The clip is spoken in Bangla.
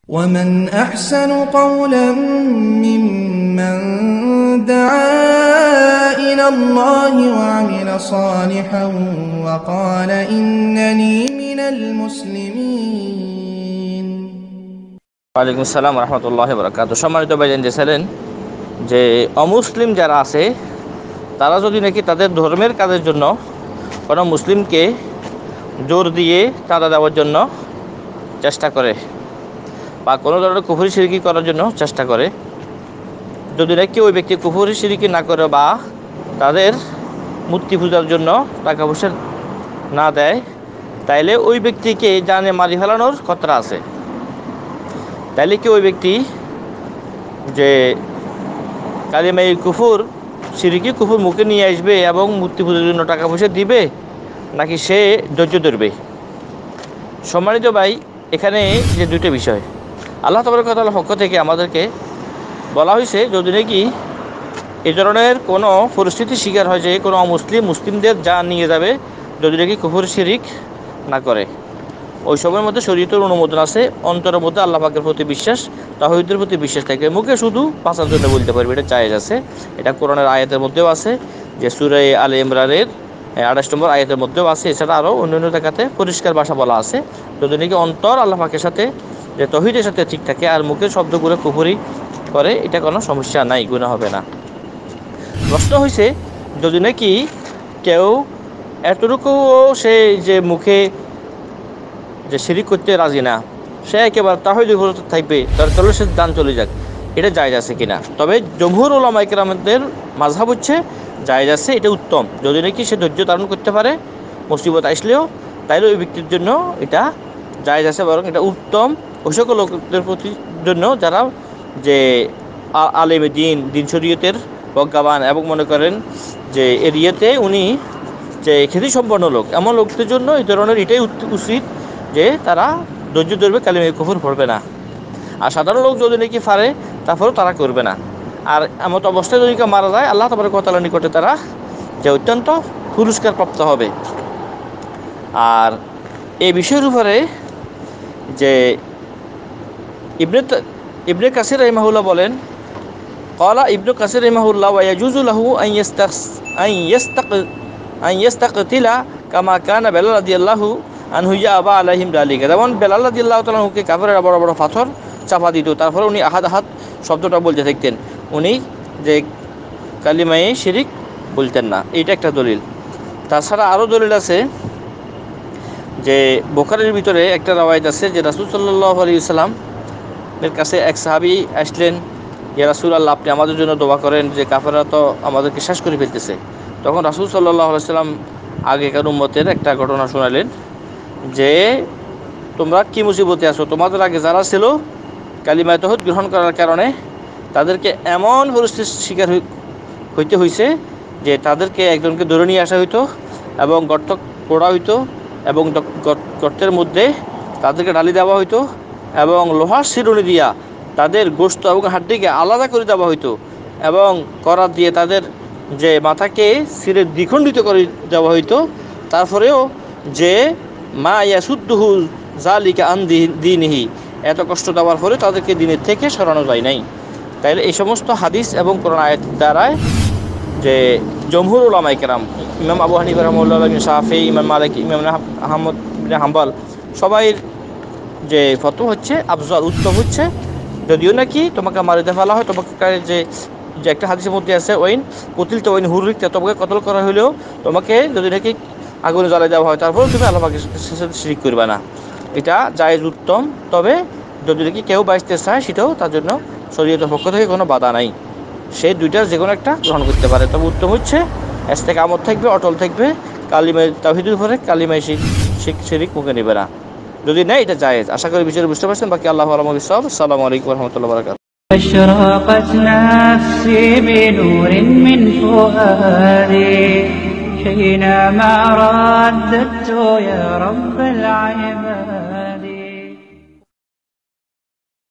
ومن أحسن قولا ممن دعا إلى الله وعمل صالحا وقال إنني من المسلمين। ওয়ালাইকুম আসসালাম ওয়া রাহমাতুল্লাহি ওয়া বারাকাতুহু। সম্মানিত ভাইজান, ছিলেন যে অমুসলিম যারা আছে তারা যদি নাকি তাদের ধর্মের কাজের জন্য কোনো মুসলিমকে জোর দিয়ে চাঁদা দেওয়ার জন্য চেষ্টা করে বা কোনো ধরনের কুফরি শিরকি করার জন্য চেষ্টা করে, যদি নাকি ওই ব্যক্তি কুফরি শিরকি না করে বা তাদের মূর্তি পূজার জন্য টাকা পয়সা না দেয়, তাইলে ওই ব্যক্তিকে জানে মারি ফেলানোর খতরা আছে। তাইলে কি ওই ব্যক্তি যে কালিমায়ে কুফর শিরকি কুফর মুখে নিয়ে আসবে এবং মূর্তি পূজার জন্য টাকা পয়সা দিবে, নাকি সে ধৈর্য ধরবে? সম্মানিত ভাই, এখানে যে দুটো বিষয় আল্লাহ তাবারক ওয়া তাআলার পক্ষ থেকে আমাদেরকে বলা হয়েছে, যদি নাকি এই ধরনের কোনো পরিস্থিতির শিকার হয় যে কোনো মুসলিমদের জান নিয়ে যাবে যদি নাকি কুফর শিরিক না করে, ওই সময়ের মধ্যে শরীয়তের অনুমোদন আছে, অন্তরের মধ্যে আল্লাহ পাকের প্রতি বিশ্বাস, তাওহীদের প্রতি বিশ্বাস থাকে, মুখে শুধু বাঁচার জন্য বলতে পারবে, এটা জায়েজ আছে। এটা কোরআনের আয়াতের মধ্যেও আছে, যে সূরা আলে ইমরানের 28 নম্বর আয়াতের মধ্যেও আছে। এছাড়া আরও অন্যান্য জায়গাতে পরিষ্কার ভাষা বলা আছে, যদি নাকি অন্তর আল্লাহ পাকের সাথে যে তাওহীদের সাথে ঠিক থাকে আর মুখের শব্দগুলো কুফরি করে, এটা কোনো সমস্যা নাই, গুনাহ হবে না। প্রশ্ন হয়েছে, যদি নাকি কেউ এতটুকু সে যে মুখে যে শিরিক করতে রাজি না, সে একেবারে তাওহীদের উপর থাকবে, তাহলে সে দান চলে যাক, এটা জায়েজ আছে কিনা? তবে জমহুর উলামা ইকরামদের মাযহাব হচ্ছে জায়েজ আছে, এটা উত্তম। যদি নাকি সে ধৈর্য ধারণ করতে পারে মুসিবত আসলেও, তাইলে ওই ব্যক্তির জন্য এটা জায়েজ আছে, বরং এটা উত্তম ওই সকল লোকদের প্রতি জন্য যারা যে আলেমে দিন শরীয়তের প্রজ্ঞাবান এবং মনে করেন যে এরিয়াতে উনি যে খ্যাতি সম্পন্ন লোক, এমন লোকদের জন্য এই ধরনের এটাই উচিত যে তারা ধৈর্য ধরবে, কালিমায়ে কুফর পড়বে না। আর সাধারণ লোক যদি নাকি পারে তারপরেও তারা করবে না। আর এমন অবস্থায় যদি কেউ মারা যায়, আল্লাহ তাবারক ওয়া তাআলার নিকটে তারা যে অত্যন্ত পুরস্কার প্রাপ্ত হবে। আর এই বিষয়ের উপরে যে ইবনে কাসির রাহিমাহুল্লাহ বলেন, ক্বালা ইবনে কাসির রাহিমাহুল্লাহ ওয়া ইয়াজুজু লাহু আন ইস্তাকতিলা কামা কানা বেলাল রাদিয়াল্লাহু আনহু ইয়াবা আলাইহিম যালিকা। যেমন বেলাল রাদিয়াল্লাহু তাআলা কে কাফেররা বড় বড় পাথর চাপা দিত, তারপরে উনি আহাদ শব্দটা বলতে থাকতেন, উনি যে কালিমায়ে শিরিক বলতেন না। এইটা একটা দলিল। তাছাড়া আরও দলিল আছে, যে বুখারীর ভিতরে একটা রাওয়ায়াত আছে যে রাসূল সাল্লাল্লাহু আলাইহি ওয়াসাল্লাম এর কাছে এক সাহাবী আসলেন, ইয়া রাসূলুল্লাহ, আপনি আমাদের জন্য দোয়া করেন, যে কাফেররা তো আমাদেরকে শেষ করে ফেলতেছে। তখন রাসূল সাল্লাল্লাহু আলাইহি ওয়াসাল্লাম আগেকার উম্মতের একটা ঘটনা শোনালেন, যে তোমরা কি মুসিবতে আছো, তোমাদের আগে যারা ছিল কালিমায়ে তাওহীদ গ্রহণ করার কারণে তাদেরকে এমন পরিস্থিতির শিকার হইতে হয়েছে যে তাদেরকে একজনকে ধরে নিয়ে আসা হইতো এবং গর্ত পোড়া হইতো এবং গর্তের মধ্যে তাদেরকে ঢালি দেওয়া হইতো এবং লোহার শিরুনি দিয়া তাদের গোশত এবং হাড্ডিকে আলাদা করে দেওয়া হইতো এবং করাত দিয়ে তাদের যে মাথাকে শিরে দ্বিখণ্ডিত করে দেওয়া হইতো। তারপরেও যে মা ইয়াসুদ্দুহু যালিকা আন দীনিহি, এত কষ্ট দেওয়ার পরে তাদেরকে দিনের থেকে সরানো যায় নাই। তাইলে এই সমস্ত হাদিস এবং কোরআন আয়াত দ্বারায় যে জমহুর উলামা ইকরাম, ইমাম আবু হানিফা রাহিমাহুল্লাহ, ইমাম শাফিঈ, ইমাম মালিক, ইমাম আহমদ ইবনে হাম্বল, সবাই যে ফতোয়া হচ্ছে আফজল, উত্তম হচ্ছে, যদিও নাকি তোমাকে মারিতে ফেলা হয়, তোমাকে যে একটা হাদিসের মধ্যে আছে, ওয়াইন কুতিল তো ওয়াইন হুররিকতা, তোমাকে কতল করা হলেও তোমাকে যদি নাকি আগুনে জ্বালিয়ে দেওয়া হয়, তারপর তুমি আল্লাহ পাকের সাথে শিরিক করবে না, এটা জায়েজ, উত্তম। তবে যদি নাকি কেউ বাঁচতে চায়, সেটাও তার জন্য শরীয়তের পক্ষ থেকে কোনো বাধা নাই, সেই দুইটার যে কোনো একটা গ্রহণ করতে পারে। তবে উত্তম হচ্ছে ইস্তেকামত থাকবে, অটল থাকবে, কালিমায়ে তাওহীদের উপরে, কালিমায়ে শিরিক মুখে নেবে না। যদি নেই, এটা জায়েজ। আশা করি বিষয়টা বুঝতে পারছেন। বাকি আল্লাহু আ'লামু বিস-সাওয়াব। আসসালামু আলাইকুম ওয়া রাহমাতুল্লাহি ওয়া বারাকাতুহু। أشرقت نفسي بنور من فؤادي حينما رددت يا رب العالمين.